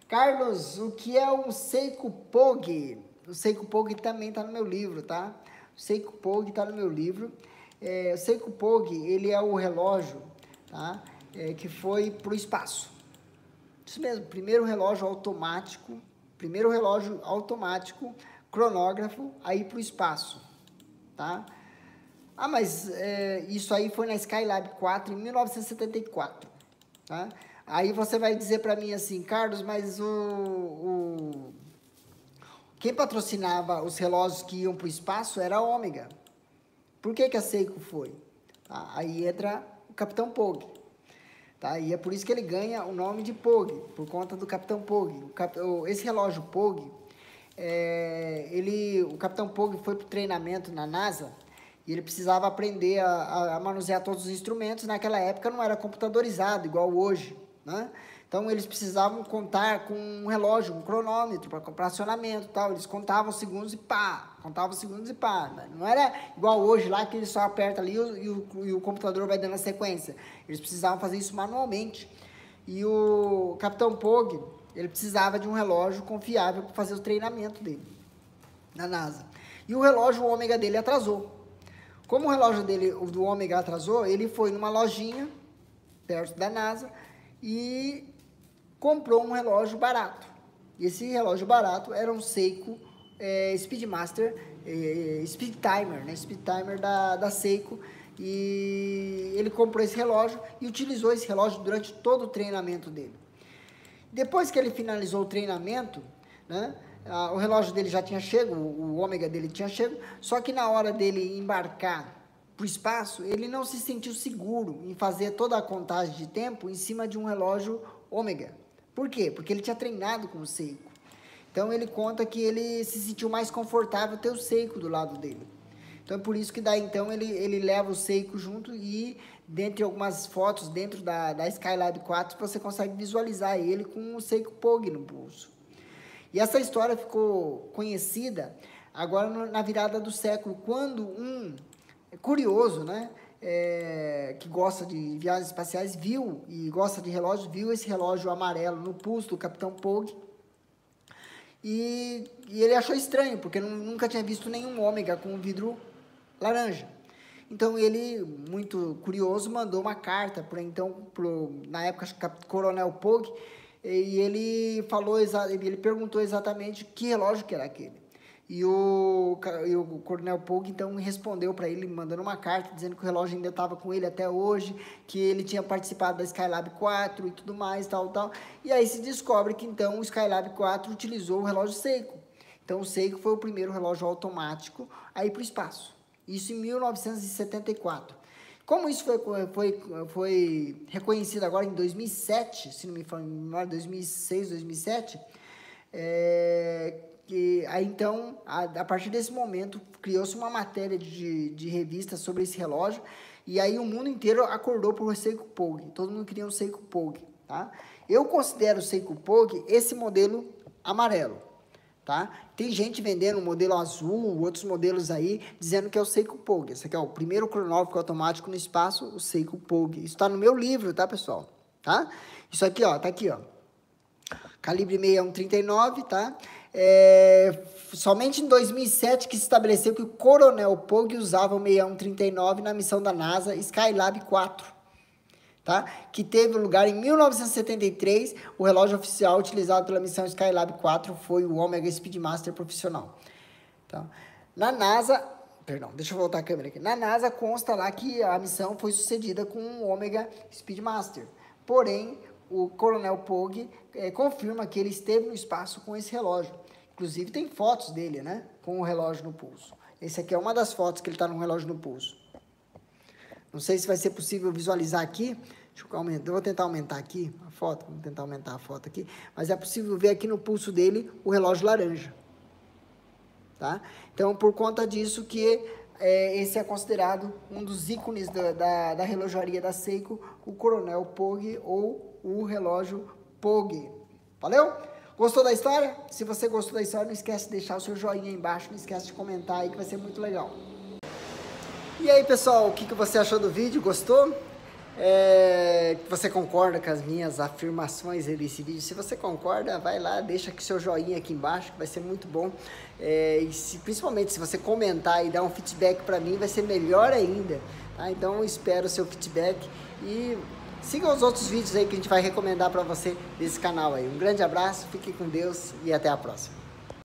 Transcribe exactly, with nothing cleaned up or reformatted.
Carlos, o que é um Seiko Pog? O Seiko Pog também está no meu livro, tá? O Seiko Pog está no meu livro. É, o Seiko Pog, ele é o relógio, tá? É, que foi para o espaço. Isso mesmo, primeiro relógio automático, primeiro relógio automático, cronógrafo, aí para o espaço, tá? Ah, mas é, isso aí foi na Skylab quatro em mil novecentos e setenta e quatro, tá? Aí você vai dizer para mim assim, Carlos, mas o, o... quem patrocinava os relógios que iam para o espaço era a Ômega. Por que que a Seiko foi? Tá? Aí entra o Capitão Pog. Tá? E é por isso que ele ganha o nome de Pog, por conta do Capitão Pog. O cap... Esse relógio Pog, é... ele... o Capitão Pog foi para o treinamento na NASA e ele precisava aprender a, a manusear todos os instrumentos. Naquela época não era computadorizado, igual hoje, né? Então, eles precisavam contar com um relógio, um cronômetro para acionamento e tal. Eles contavam segundos e pá, contavam segundos e pá. Não era igual hoje lá que ele só aperta ali e o, e o, e o computador vai dando a sequência. Eles precisavam fazer isso manualmente. E o Capitão Pog, ele precisava de um relógio confiável para fazer o treinamento dele na NASA. E o relógio Ômega dele atrasou. Como o relógio dele, o do Ômega atrasou, ele foi numa lojinha perto da NASA e comprou um relógio barato. E esse relógio barato era um Seiko é, Speedmaster, é, Speed Timer, né? Speed Timer da, da Seiko. E ele comprou esse relógio e utilizou esse relógio durante todo o treinamento dele. Depois que ele finalizou o treinamento, né? Ah, o relógio dele já tinha chego, o Ômega dele tinha chego, só que na hora dele embarcar para o espaço, ele não se sentiu seguro em fazer toda a contagem de tempo em cima de um relógio Ômega. Por quê? Porque ele tinha treinado com o Seiko. Então, ele conta que ele se sentiu mais confortável ter o Seiko do lado dele. Então, é por isso que daí, então, ele, ele leva o Seiko junto e, dentre algumas fotos dentro da, da Skylab quatro, você consegue visualizar ele com o Seiko Pog no pulso. E essa história ficou conhecida agora na virada do século, quando um curioso, né, é, que gosta de viagens espaciais, viu, e gosta de relógios, viu esse relógio amarelo no pulso do Capitão Pog, e, e ele achou estranho, porque nunca tinha visto nenhum Ômega com um vidro laranja. Então, ele, muito curioso, mandou uma carta, para então, pro, na época, acho que Coronel Pog, e ele falou, ele perguntou exatamente que relógio que era aquele. E o, e o Coronel Pog, então, respondeu para ele, mandando uma carta, dizendo que o relógio ainda estava com ele até hoje, que ele tinha participado da Skylab quatro e tudo mais, tal, tal. E aí se descobre que, então, o Skylab quatro utilizou o relógio Seiko. Então, o Seiko foi o primeiro relógio automático a ir para o espaço. Isso em mil novecentos e setenta e quatro. Como isso foi, foi, foi reconhecido agora em dois mil e sete, se não me engano, dois mil e seis, dois mil e sete, é, que, aí então, a, a partir desse momento, criou-se uma matéria de, de revista sobre esse relógio, e aí o mundo inteiro acordou por o Seiko Pog, todo mundo queria um Seiko Pog, tá? Eu considero o Seiko Pog esse modelo amarelo. Tá? Tem gente vendendo um modelo azul, outros modelos aí, dizendo que é o Seiko Pog. Esse aqui é o primeiro cronógrafo automático no espaço, o Seiko Pog. Isso está no meu livro, tá, pessoal? Tá? Isso aqui, ó, tá aqui, ó. Calibre seis um trinta e nove, tá? É, somente em dois mil e sete que se estabeleceu que o Coronel Pog usava o seis um trinta e nove na missão da NASA Skylab quatro. Tá? Que teve lugar em mil novecentos e setenta e três, o relógio oficial utilizado pela missão Skylab quatro foi o Ômega Speedmaster profissional. Tá? Na NASA, perdão, deixa eu voltar a câmera aqui. Na NASA consta lá que a missão foi sucedida com o Ômega Speedmaster. Porém, o Coronel Pog é, confirma que ele esteve no espaço com esse relógio. Inclusive, tem fotos dele, né? Com o relógio no pulso. Esse aqui é uma das fotos que ele está no relógio no pulso. Não sei se vai ser possível visualizar aqui. Deixa eu aumentar. Eu vou tentar aumentar aqui a foto. Vou tentar aumentar a foto aqui. Mas é possível ver aqui no pulso dele o relógio laranja. Tá? Então, por conta disso que é, esse é considerado um dos ícones da, da, da relojaria da Seiko, o Coronel Pog ou o relógio Pog. Valeu? Gostou da história? Se você gostou da história, não esquece de deixar o seu joinha aí embaixo. Não esquece de comentar aí que vai ser muito legal. E aí, pessoal, o que, que você achou do vídeo? Gostou? é, que você concorda com as minhas afirmações nesse vídeo. Se você concorda, vai lá, deixa aqui seu joinha aqui embaixo, que vai ser muito bom. É, e se, principalmente se você comentar e dar um feedback para mim, vai ser melhor ainda. Tá? Então eu espero o seu feedback e siga os outros vídeos aí que a gente vai recomendar para você desse canal aí. Um grande abraço, fique com Deus e até a próxima.